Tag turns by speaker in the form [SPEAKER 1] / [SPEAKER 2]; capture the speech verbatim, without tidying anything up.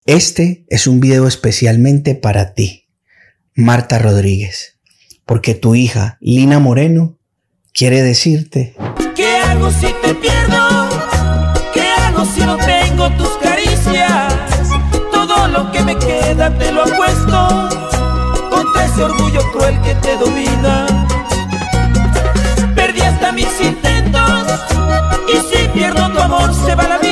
[SPEAKER 1] Este es un video especialmente para ti, Marta Rodríguez, porque tu hija, Lina Moreno, quiere decirte:
[SPEAKER 2] ¿qué hago si te pierdo? ¿Qué hago si no tengo tus caricias? Todo lo que me queda te lo apuesto contra ese orgullo cruel que te domina. Perdí hasta mis intentos y si pierdo tu amor se va la vida.